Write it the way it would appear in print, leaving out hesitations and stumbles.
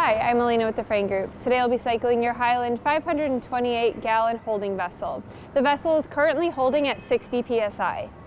Hi, I'm Elena with the Frain Group. Today I'll be cycling your Highland 528-gallon holding vessel. The vessel is currently holding at 60 psi.